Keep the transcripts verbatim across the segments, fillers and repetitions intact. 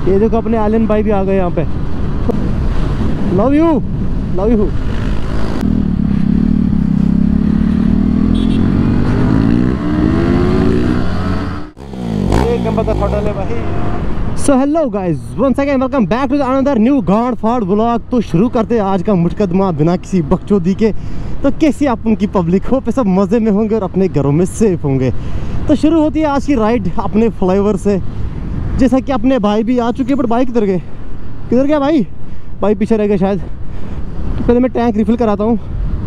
ये देखो अपने आलियन भाई भी आ गए यहाँ पे। Love you love you. एक नंबर का होटल है भाई। So hello guys, once again welcome back to another new गांड फाड़ व्लॉग। तो शुरू करते हैं आज का मुकदमा बिना किसी बकचोदी के। तो कैसी आप उनकी पब्लिक हो पे सब मज़े में होंगे और अपने घरों में सेफ होंगे। तो शुरू होती है आज की राइड अपने फ्लाईओवर से। जैसा कि अपने भाई भी आ चुके हैं, बट भाई किधर गए, किधर गया भाई? भाई पीछे रह गए शायद। तो पहले मैं टैंक रिफिल कराता हूँ।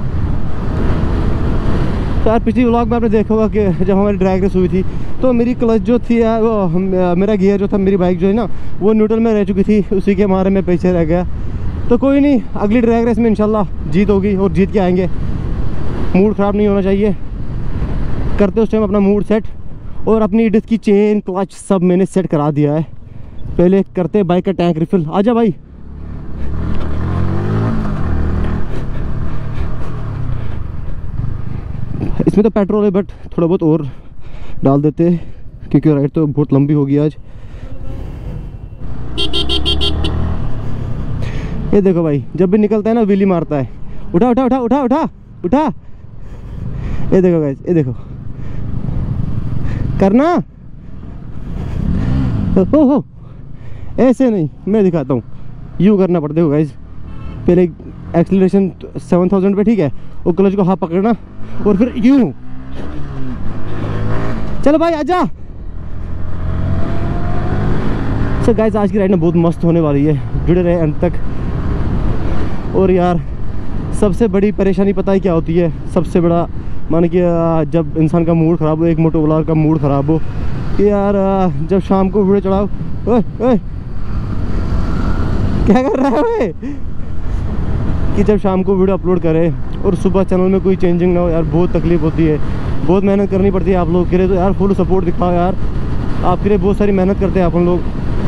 तो यार पिछली व्लॉग में आपने देखा होगा कि जब हमारी ड्रैग रेस हुई थी तो मेरी क्लच जो थी यार, वो मेरा गियर जो था, मेरी बाइक जो है ना, वो न्यूट्रल में रह चुकी थी। उसी के मारे में पीछे रह गया। तो कोई नहीं, अगली ड्रैग रेस में इंशाल्लाह जीत होगी और जीत के आएंगे। मूड ख़राब नहीं होना चाहिए। करते उस टाइम अपना मूड सेट, और अपनी डिस्क की चेन क्लच सब मैंने सेट करा दिया है। पहले करते बाइक का टैंक रिफिल। आजा भाई। इसमें तो पेट्रोल है, बट थोड़ा बहुत और डाल देते हैं क्योंकि राइड तो बहुत लंबी होगी आज। ये देखो भाई, जब भी निकलता है ना व्हीली मारता है। उठा उठा उठा उठा उठा उठा। ये देखो गाइस, ये देखो करना। ओ हो, ऐसे नहीं, मैं दिखाता हूँ। यूँ करना पड़ता है गाइस। पहले एक्सीलरेशन सेवन थाउजेंड पे, ठीक है, और क्लच को हाथ पकड़ना और फिर यूँ। चलो भाई आजा। सो गाइस, आज की राइड में बहुत मस्त होने वाली है, जुड़े रहे अंत तक। और यार सबसे बड़ी परेशानी पता है क्या होती है? सबसे बड़ा मान के जब इंसान का मूड ख़राब हो, एक मोटो व्लॉगर का मूड ख़राब हो, कि यार जब शाम को वीडियो चढ़ाओ। ओए ओए क्या कर रहा है वे? कि जब शाम को वीडियो अपलोड करें और सुबह चैनल में कोई चेंजिंग ना हो, यार बहुत तकलीफ होती है। बहुत मेहनत करनी पड़ती है आप लोगों के लिए। तो यार फुल सपोर्ट दिखाओ यार, आपके लिए बहुत सारी मेहनत करते हैं अपन लोग।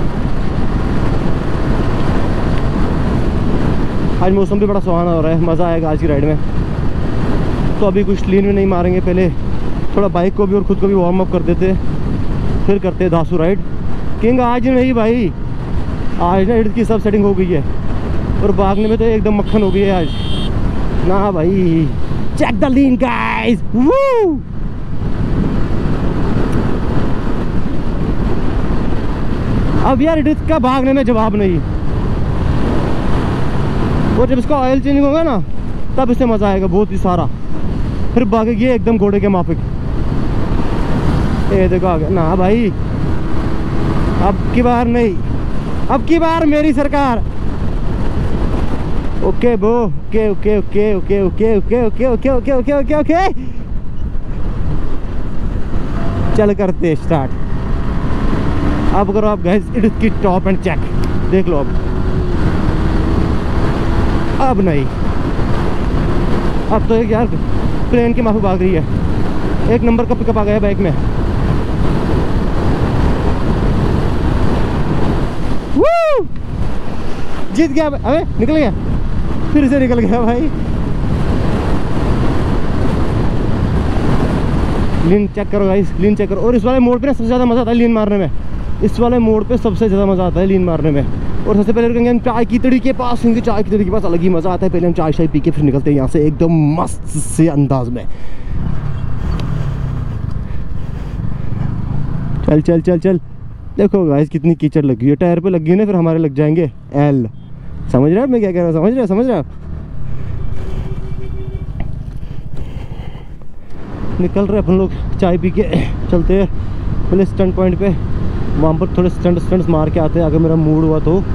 आज मौसम भी बड़ा सुहाना हो रहा है, मज़ा आएगा आज की राइड में। तो अभी कुछ लीन में नहीं मारेंगे, पहले थोड़ा बाइक को भी और ख़ुद को भी वार्म अप कर देते, फिर करते धांसू राइड। किंग आज नहीं भाई, आज ना इधर की सब सेटिंग हो गई है और भागने में तो एकदम मक्खन हो गई है आज ना भाई। Check the lean guys. वू अब यार इधर का भागने में जवाब नहीं, और जब इसका ऑयल चेंजिंग होगा ना तब इससे मज़ा आएगा बहुत ही सारा। फिर भागेगी एकदम घोड़े के माफिक। ये देखो आ गया ना भाई। अब की बार नहीं, अब की बार मेरी सरकार। ओके बो, okay okay okay okay okay okay okay okay okay okay okay okay. चल करते स्टार्ट। अब करो आप गाइस इसकी टॉप एंड चेक, देख लो अब। अब नहीं, अब तो एक यार प्लेन की माफी भाग रही है। एक नंबर का पिकअप आ गया बाइक में। वू! जीत गया। अबे निकल गया, फिर से निकल गया भाई। लीन चेक करो गाइस, लीन चेक करो। और इस वाले मोड़ पे ना सबसे ज़्यादा मज़ा आता है लीन मारने में। इस वाले मोड़ पे सबसे ज़्यादा मज़ा आता है लीन मारने में। और सबसे पहले रुकेंगे हम चाय की तड़ी के पास, क्योंकि चाय की तड़ी के पास अलग ही मज़ा आता है। पहले हम चाय शाय पी के फिर निकलते हैं यहाँ से एकदम मस्त से अंदाज में। चल चल चल चल। देखो गाइस कितनी कीचड़ लगी है, टायर पे लगी है ना, फिर हमारे लग जाएंगे एल। समझ रहे हो मैं क्या कह रहा हूँ? समझ रहे हो समझ रहे हो निकल रहे अपन लोग चाय पी के। चलते हैं पहले स्टंट पॉइंट पे, वहाँ पर थोड़े स्टंट स्टंट्स मार के आते हैं अगर मेरा मूड हुआ तो।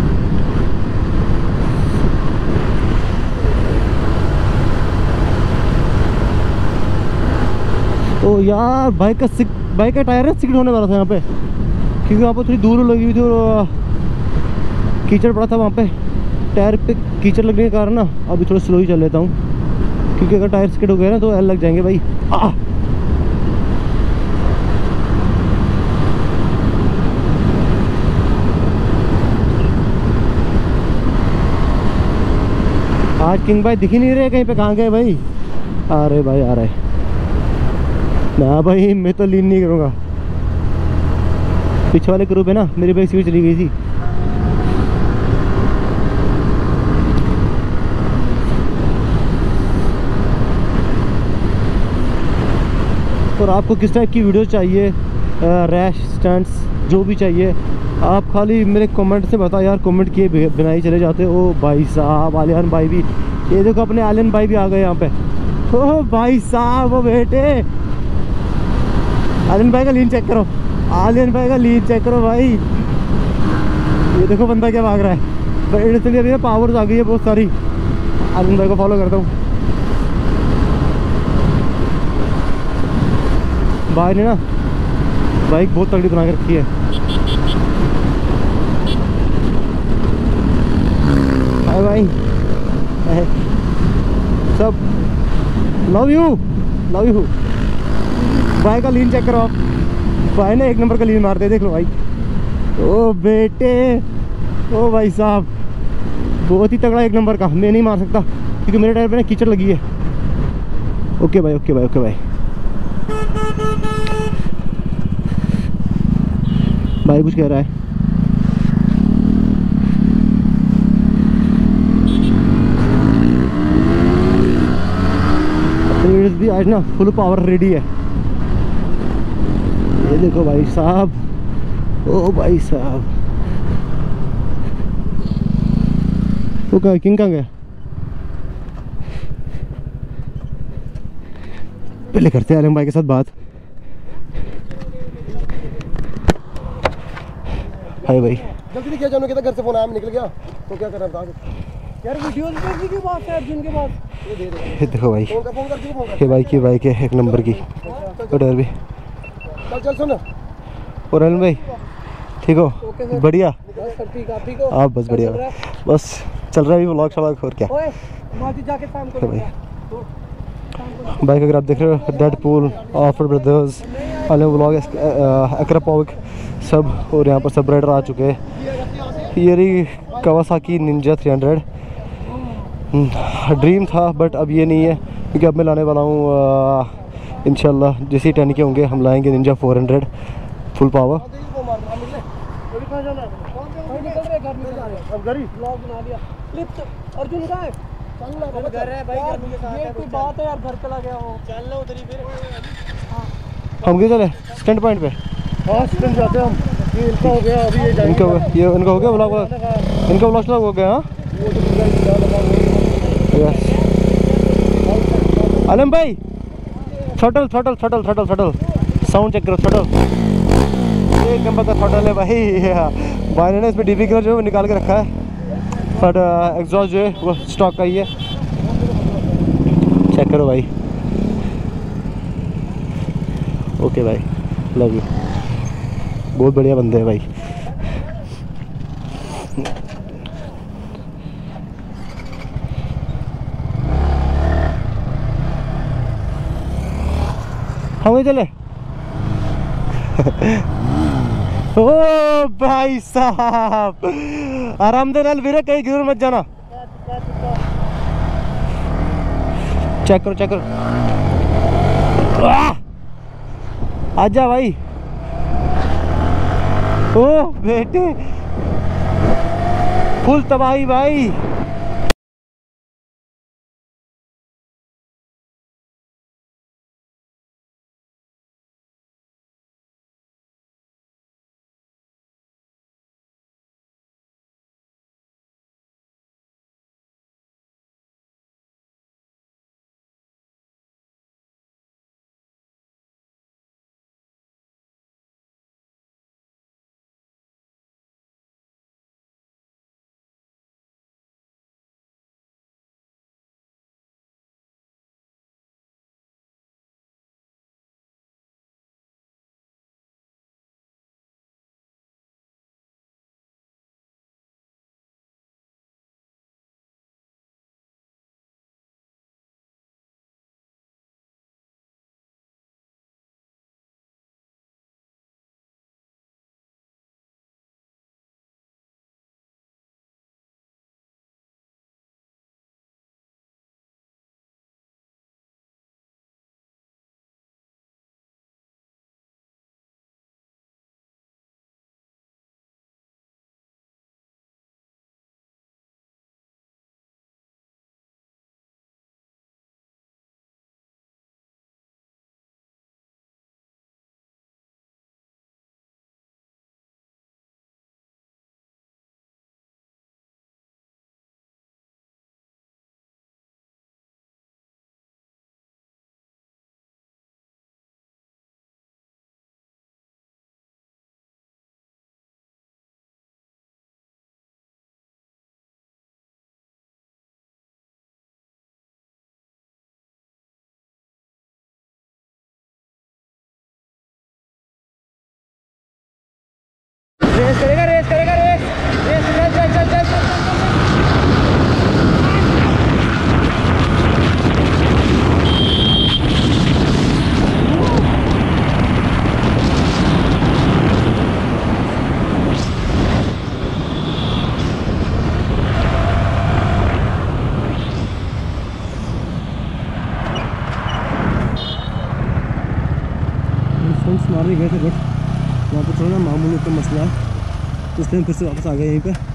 ओ यार बाइक का सिक बाइक का टायर है सिकड़ होने वाला था यहाँ पे, क्योंकि वहाँ पर थोड़ी दूर लगी हुई थी और कीचड़ पड़ा था वहाँ पे। टायर पे कीचड़ लगने के कारण ना अभी थोड़ा स्लो ही चल लेता हूँ, क्योंकि अगर टायर स्किड हो गया ना तो एल लग जाएंगे भाई। आ! आज किंग भाई दिख ही नहीं रहे कहीं पे, कहाँ गए भाई? आ रहे भाई आ रहे ना भाई। मैं तो लीन नहीं करूँगा, पीछे वाले ग्रुप है ना, मेरी बाइक सीट चली गई थी। और आपको किस टाइप की वीडियो चाहिए, रैश स्टंट्स जो भी चाहिए, आप खाली मेरे कमेंट से बताओ यार। कमेंट किए बिना ही चले जाते। ओ भाई साहब, आलियान भाई भी, ये देखो अपने आलियान भाई भी आ गए यहाँ पे। ओ भाई साहब, वो बेटे, आलियान भाई का लीन चेक करो, आलियान भाई का लीन चेक करो भाई। ये देखो बंदा क्या भाग रहा है भाई। इसलिए अभी पावर्स आ गई है बहुत सारी। आलियान भाई को फॉलो करता हूँ। भाई ने ना बाइक बहुत तगड़ी बना के रखी है। हाय भाई, सब लव यू लव यू। भाई का लीन चेक करो आप। भाई ने एक नंबर का लीन मारते, देख लो भाई। ओ बेटे, ओ भाई साहब, बहुत ही तगड़ा एक नंबर का। मैं नहीं मार सकता क्योंकि मेरे टायर पे ना कीचड़ लगी है। ओके भाई, ओके भाई, ओके भाई। भाई कुछ कह रहा है। भी आज ना फुल पावर रेडी है। ये देखो भाई साहब, ओ भाई साहब। वो कहाँ, किंग कहाँ गया? पहले करते हैं आलम भाई के साथ बात। हाय भाई, जल्दी नहीं किया, जानू कहता घर से फोन आया, मैं निकल गया तो क्या करना था यार। वीडियो भेजने की बात है अर्जुन के पास। ये दे दे। ये देखो भाई, फोन कर, फोन कर, क्यों फोन कर? ये बाइक की बाइक है एक नंबर की। और भी चल चल सुन। और अनिल भाई ठीक हो? बढ़िया, सब ठीक, आप ठीक हो? आप बस बढ़िया, बस चल रहा है व्लॉग शॉग। और क्या ओए माजी जाके शाम को भाई। बाइक अगर आप देख रहे हो, डेडपूल, ऑफर ब्रदर्स, अलग व्लॉग, एक्रापॉविक सब। और यहाँ पर सब राइडर आ चुके हैं। ये रही Kawasaki Ninja three hundred. Dream था बट अब ये नहीं है, क्योंकि अब मैं लाने वाला हूँ इंशाल्लाह जैसे ही टेन के होंगे हम लाएंगे Ninja four hundred full power. Arjun का है घर है भाई, घर के साथ है। कोई बात है यार, घर चला गया हो, चल लो उधर ही फिर। हम क्यों चले स्टैंड पॉइंट पे? हाँ स्टैंड जाते हैं हम। ये इनका हो गया अभी, ये इनका ये इनका हो गया व्लॉग, इनका व्लॉग हो गया। हाँ आलम भाई, throttle throttle throttle throttle throttle sound check करो। थ्रॉटल एक नंबर का थ्रॉटल है भाई। भाई ने इसमें डीपी कलर जो है वो निकाल के रखा है, बट एग्जॉस्ट जो है वो स्टॉक का ही है। चेक करो भाई। ओके भाई, लव यू। बहुत बढ़िया बंदे हैं भाई। हम चले। ओ भाई साहब, आराम दे नाल वीरे, कहीं गिर मत जाना। चेक करो चेक करो। आजा भाई। ओ बेटे, फुल तबाही भाई। राउंड्स मारने गए थे बट वहाँ पर थोड़ा ना मामूली का मसला है, तो इसलिए हम फिर से वापस आ गए यहीं पे।